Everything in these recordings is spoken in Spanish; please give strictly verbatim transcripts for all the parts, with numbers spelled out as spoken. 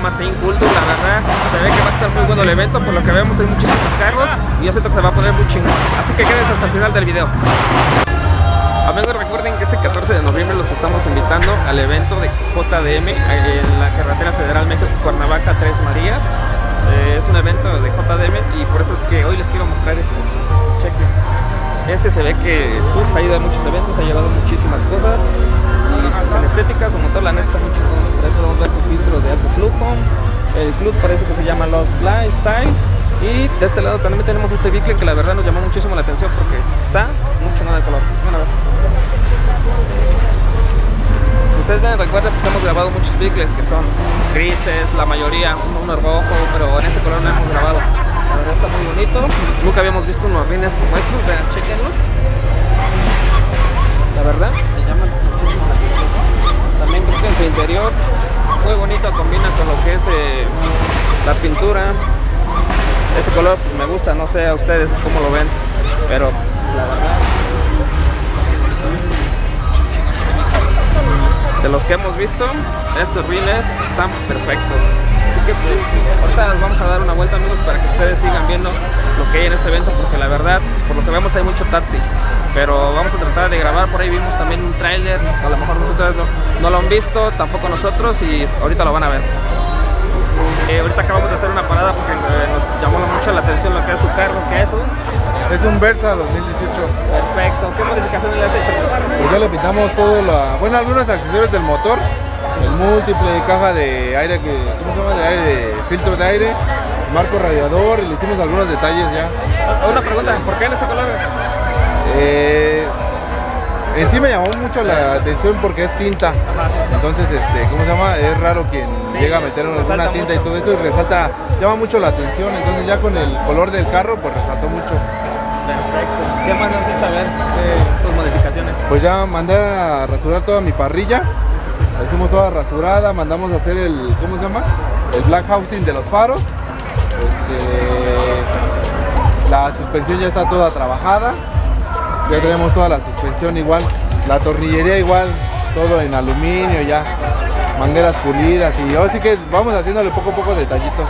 llama Team Culture. La verdad, se ve que va a estar muy bueno el evento. Por lo que vemos hay muchísimos carros y yo siento que se va a poner muy chingón. Así que quédense hasta el final del video. Amigos, recuerden que este catorce de noviembre los estamos invitando al evento de J D M en la carretera federal México-Cuernavaca Tres Marías. Eh, es un evento de J D M y por eso es que hoy les quiero mostrar este. Chequen. Este se ve que uf, ha ido a muchos eventos, ha llevado muchísimas cosas. Y pues, en estética, su motor, la neta está muy chingón. Por eso vamos a ver su filtro de alto flujo. El club parece que se llama Love Lifestyle. Y de este lado también tenemos este Beetle que la verdad nos llamó muchísimo la atención porque está muy chingón de color. Bueno, a ver. Ustedes ven, recuerden que pues hemos grabado muchos Beetles que son grises, la mayoría, uno, uno rojo, pero en este color no hemos grabado. La verdad está muy bonito. Nunca habíamos visto unos rines como estos, vean, chequenlos. La verdad, me llaman muchísimo la atención. También creo que en su interior, muy bonito, combina con lo que es eh, la pintura. Ese color pues, me gusta, no sé a ustedes cómo lo ven, pero pues, la verdad, de los que hemos visto, estos rines están perfectos. Así que pues, ahorita les vamos a dar una vuelta, amigos, para que ustedes sigan viendo lo que hay en este evento, porque la verdad, por lo que vemos hay mucho taxi, pero vamos a tratar de grabar. Por ahí vimos también un tráiler, a lo mejor ustedes no, no lo han visto, tampoco nosotros, y ahorita lo van a ver. Eh, ahorita acabamos de hacer una parada porque eh, nos llamó mucho la atención lo que es su carro. ¿Qué es eso? Es un Versa dos mil dieciocho. Perfecto. ¿Qué modificaciones le has hecho? Pues ya le pintamos todo la, bueno, algunos accesorios del motor, el múltiple, caja de aire, que, ¿cómo se llama? De aire, de filtro de aire, marco radiador, y le hicimos algunos detalles ya. Una pregunta, ¿por qué en ese color? Eh, en sí me llamó mucho la atención porque es tinta. Entonces, este, ¿cómo se llama? Es raro quien sí, llega a meter alguna tinta mucho. Y todo esto y resalta, llama mucho la atención. Entonces ya con el color del carro, pues resaltó mucho. Perfecto. ¿Qué más necesitas ver de tus modificaciones? Pues ya mandé a rasurar toda mi parrilla. La hicimos toda rasurada, mandamos a hacer el, ¿cómo se llama? El black housing de los faros. Este, la suspensión ya está toda trabajada. Ya tenemos toda la suspensión igual, la tornillería igual, todo en aluminio ya, mangueras pulidas, y ahora sí que vamos haciéndole poco a poco detallitos.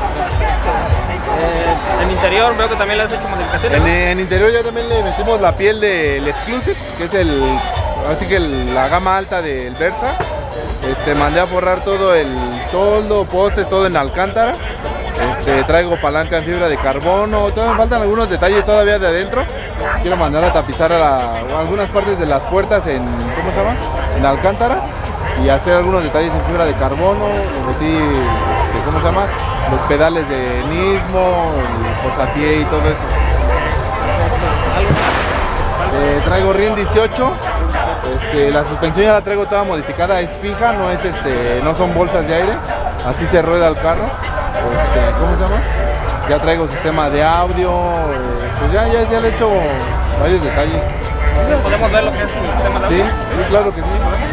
Eh, en interior veo que también le has hecho modificaciones. En, en interior ya también le metimos la piel del Exclusive, que es el, así que el, la gama alta del Versa. Este, mandé a forrar todo el toldo, postes, todo en alcántara. Este, traigo palanca en fibra de carbono, todavía me faltan algunos detalles todavía de adentro. Quiero mandar a tapizar a la, a algunas partes de las puertas en, ¿cómo se llama? En alcántara, y hacer algunos detalles en fibra de carbono. Metí, ¿cómo se llama? Los pedales de Nismo, el posapié y todo eso. Eh, traigo R I N dieciocho. Este, la suspensión ya la traigo toda modificada, es fija, no es este, no son bolsas de aire, así se rueda el carro. Este, ¿cómo se llama? Ya traigo sistema de audio, eh, pues ya, ya, ya le he hecho varios detalles. ¿Podemos ver lo que es el sistema de audio? Sí, sí, claro que sí.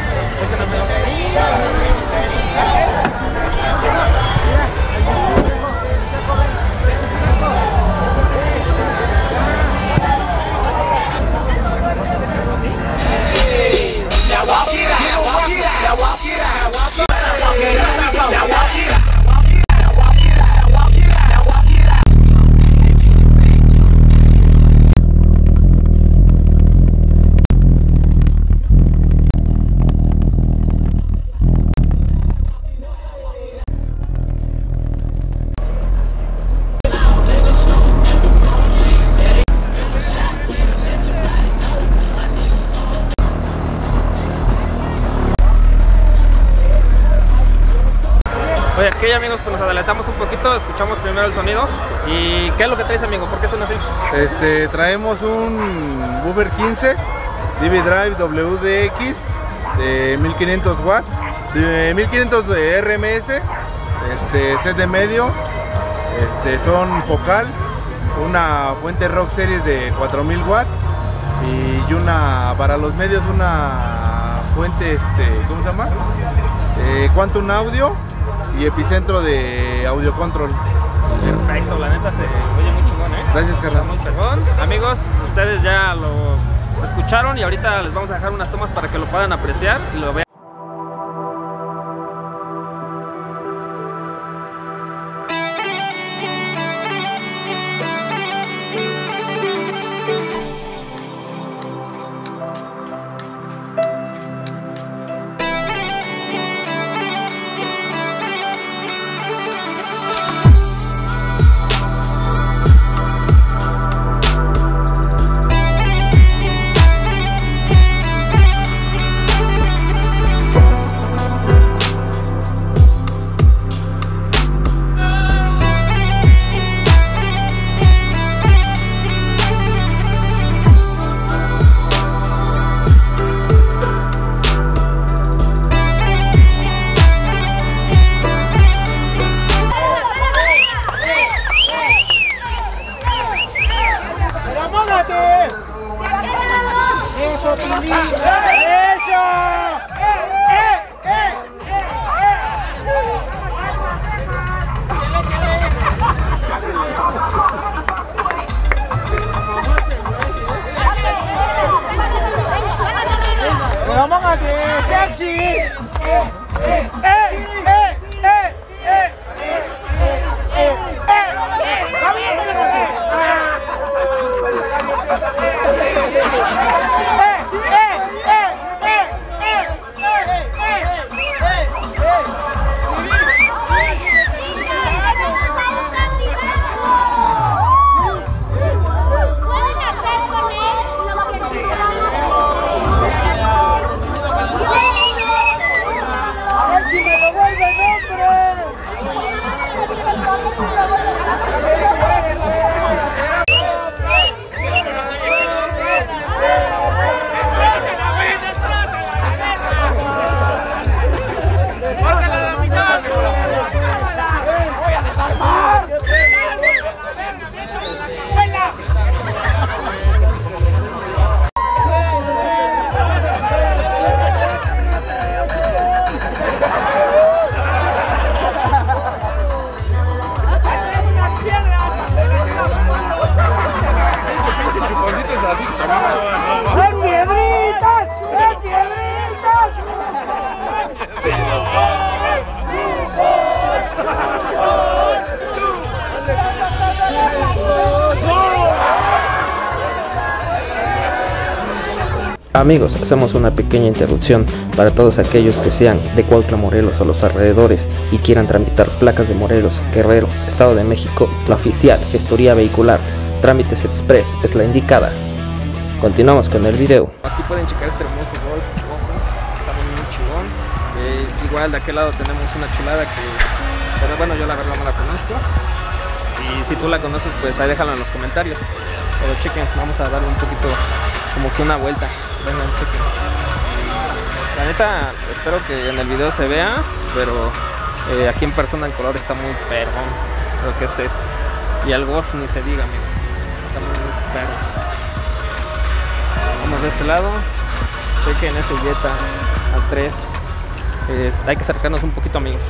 Oye, aquí amigos, pues nos adelantamos un poquito, escuchamos primero el sonido. ¿Y qué es lo que traes, amigo? ¿Por qué suena así? Este, traemos un Woofer quince D V Drive W D X de mil quinientos watts, de mil quinientos de R M S, este, set de medios, este, son focal, una fuente Rock Series de cuatro mil watts y una, para los medios, una fuente, este, ¿cómo se llama? Eh, Quantum Audio y epicentro de audio control. Perfecto, la neta se oye muy chingón, ¿eh? Gracias, Carla. Muy chingón. Amigos, ustedes ya lo escucharon y ahorita les vamos a dejar unas tomas para que lo puedan apreciar y lo vean. vamos a hacer sexy. Eh, eh, eh, eh, eh, eh, eh, Amigos, hacemos una pequeña interrupción para todos aquellos que sean de Cuautla, Morelos o los alrededores y quieran tramitar placas de Morelos, Guerrero, Estado de México. La oficial Gestoría Vehicular Trámites Express es la indicada. Continuamos con el video. Aquí pueden checar este hermoso Golf, está muy, muy chingón. Eh, igual de aquel lado tenemos una chulada que, pero bueno, yo la verdad no la conozco. Y si tú la conoces, pues ahí déjalo en los comentarios. Pero chequen, vamos a darle un poquito, como que una vuelta. Vengan, chequen. La neta, espero que en el video se vea, pero eh, aquí en persona el color está muy perrón. Lo que es esto. Y el Golf ni se diga, amigos. Está muy, muy perro. Vamos de este lado. Chequen ese Jetta A tres. Eh, hay que acercarnos un poquito, amigos.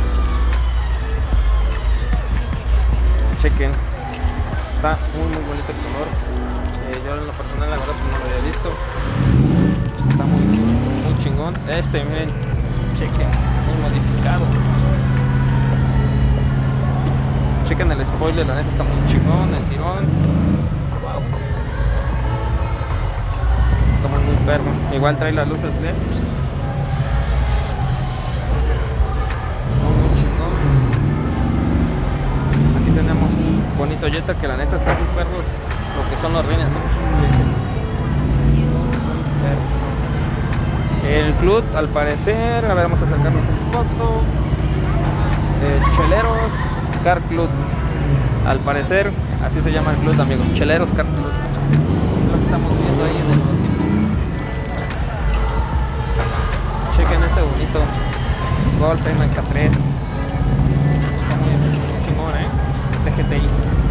Chequen. Está muy muy bonito el color. Eh, yo en lo personal la verdad pues no lo había visto. Está muy, muy chingón. Este, miren, chequen, muy modificado. Chequen el spoiler, la neta está muy chingón, el tirón. Wow. Está muy muy perro. Igual trae las luces L E D. Muy muy chingón. Aquí tenemos un bonito Jetta que la neta está muy perro. Lo que son los rines, ¿eh? El club, al parecer, a ver, vamos a acercarnos un poco. Eh, Cheleros Car Club, al parecer, así se llama el club, amigos. Cheleros Car Club. Lo que estamos viendo ahí en el logotipo. Chequen este bonito Golf M K tres. Está muy chingón, ¿eh? T G T I.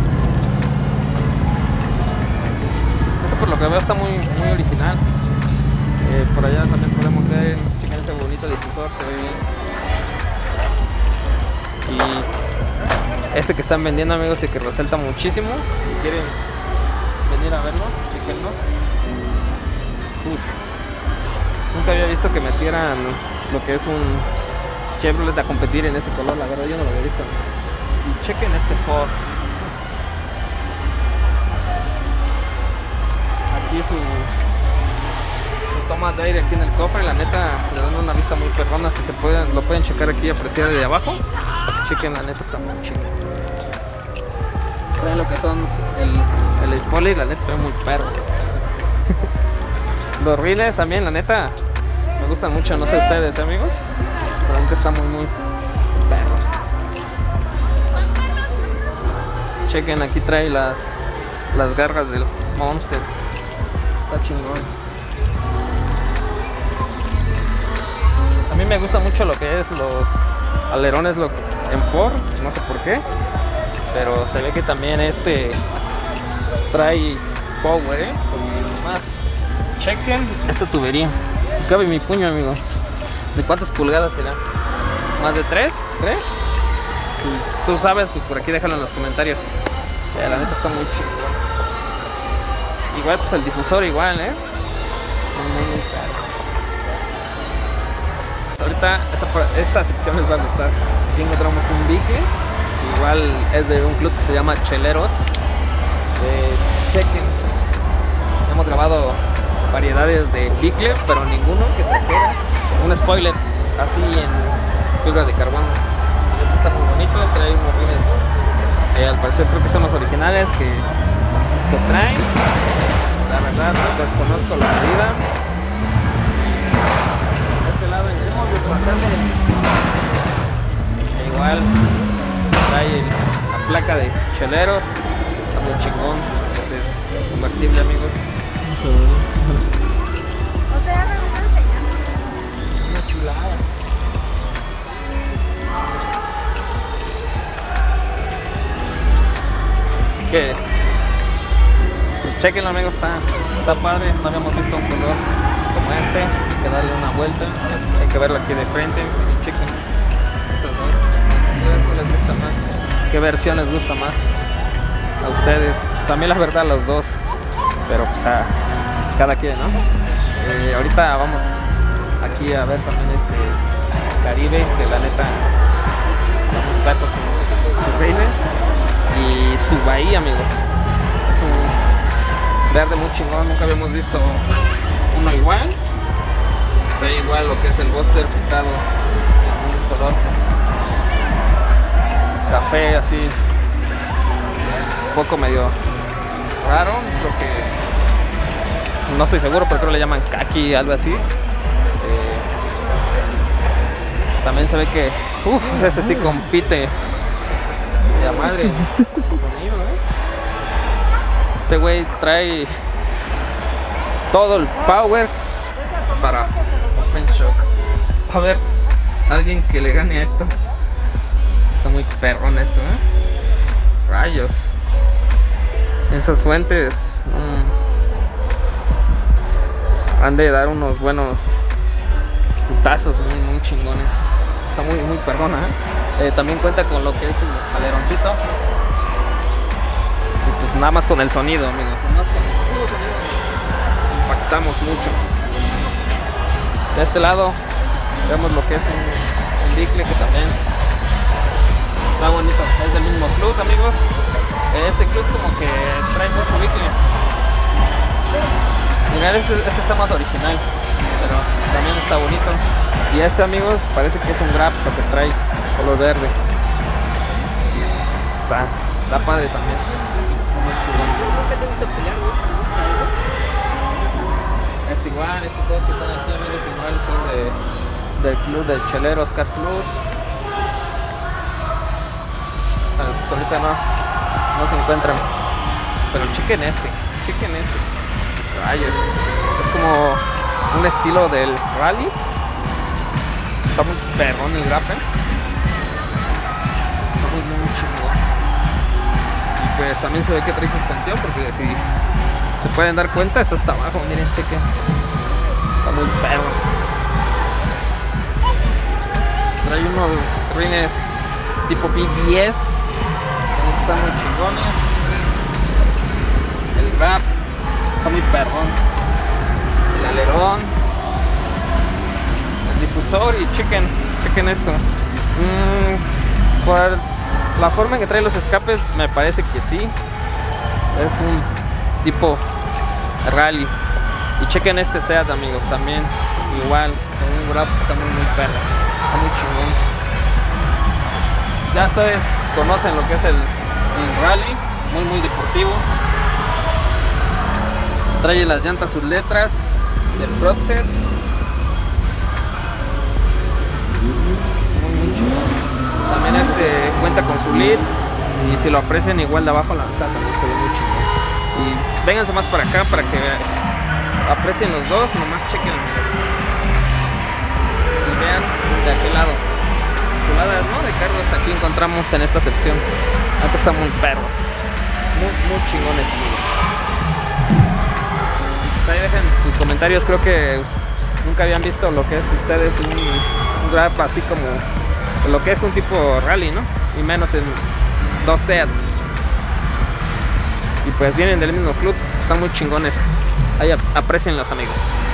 Por lo que veo está muy, muy original. Eh, por allá también podemos ver, chequen ese bonito difusor, se ve bien. Y este que están vendiendo, amigos, y que resalta muchísimo. Si quieren venir a verlo, chequenlo. Uf. Nunca había visto que metieran lo que es un Chevrolet a competir en ese color, la verdad yo no lo había visto. Y chequen este Ford. Aquí su, sus tomas de aire aquí en el cofre, la neta le dan una vista muy perrona. Si se pueden, lo pueden checar aquí, apreciar de abajo. Chequen, la neta está muy chido. Traen lo que son el, el spoiler, la neta se ve muy perro. Los riles también, la neta me gustan mucho, no sé ustedes, amigos, pero la neta está muy muy perro. Chequen, aquí trae las las garras del Monster. Está chingón. A mí me gusta mucho lo que es los alerones lo, en Ford, no sé por qué, pero se ve que también este trae power, ¿eh? Y más. Chequen esta tubería. Cabe mi puño, amigos. ¿De cuántas pulgadas será? ¿Más de tres? ¿tres? Si tú sabes, pues por aquí déjalo en los comentarios. Ya, la neta está muy chingón. Igual pues el difusor igual, ¿eh? Muy, muy caro. ahorita esta, esta sección les va a gustar. Aquí encontramos un bique, igual es de un club que se llama Cheleros. Eh, chequen, hemos grabado variedades de bicle, pero ninguno que trajera un spoiler así en fibra de carbono. Este está muy bonito, trae unos rines, eh, al parecer creo que son los originales que, que traen. La verdad desconozco la medida. De este lado entremos de pasarle. Igual trae la placa de Cheleros, está muy chingón. Este es convertible, amigos. Una chulada. Así que pues chequenlo, amigos, está, está padre. No habíamos visto un color como este. Hay que darle una vuelta. Hay que verlo aquí de frente. Y chequen estos dos. ¿Cuál les gusta más? ¿Qué versión les gusta más a ustedes? Pues a mí la verdad los dos, pero pues a cada quien, ¿no? Eh, ahorita vamos aquí a ver también este Caribe, que la neta muy platos sus, sus reines y su bahía, amigos. Es un verde muy chingón, nunca habíamos visto uno igual. Trae igual lo que es el Buster pintado en un color café así, un poco medio raro, creo que no estoy seguro, pero creo que le llaman kaki, algo así. Eh, también se ve que uff, este sí compite de a madre su sonido, ¿eh? Este güey trae todo el power para Open Shock. A ver, alguien que le gane a esto. Está muy perrón esto, ¿eh? Rayos. Esas fuentes mmm, han de dar unos buenos putazos muy, muy chingones. Está muy, muy perrona, ¿eh? Eh, también cuenta con lo que es el aleroncito. Y pues nada más con el sonido, amigos. Nada más con el puro sonido impactamos mucho. De este lado vemos lo que es un, un bicle que también está bonito. Es del mismo club, amigos. Este club como que trae mucho bicle. Mirad, este, este está más original, pero también está bonito. Y este, amigos, parece que es un grab porque trae color verde. Está, está padre también. Muy chulo. Este igual, estos dos que están aquí, amigos, igual son de, del club de Cheleros Cat Club. Pues ahorita no, no se encuentran, pero chequen este, chequen este. Rayos, es como un estilo del rally. Está muy perrón el grape. Está muy, muy chingón. Y pues también se ve que trae suspensión, porque si se pueden dar cuenta, está hasta abajo. Miren, chequen. Está muy perro. Trae unos rines tipo P diez. Están muy chingones. El grab está muy perrón. El alerón, el difusor, y chequen, chequen esto. Mm, por la forma en que trae los escapes, me parece que sí. Es un tipo rally. Y chequen este Seat, amigos, también. Igual, con un grab está muy, muy perro. Está muy chingón. Ya ustedes conocen lo que es el el rally, muy muy deportivo. Trae las llantas, sus letras del Prodsets. Muy muy chido. También este cuenta con su lid, y si lo aprecian igual de abajo la mitad también se ve muy chido. Y vénganse más para acá para que aprecien los dos, nomás chequen y vean de aquel lado. Chuladas, ¿no? De carros aquí encontramos en esta sección. Acá están muy perros, muy, muy chingones, amigos. Pues ahí dejen sus comentarios. Creo que nunca habían visto lo que es ustedes un, un grab así como lo que es un tipo rally, ¿no? Y menos en dos Seat. Y pues vienen del mismo club, están muy chingones. Ahí aprecienlos, amigos.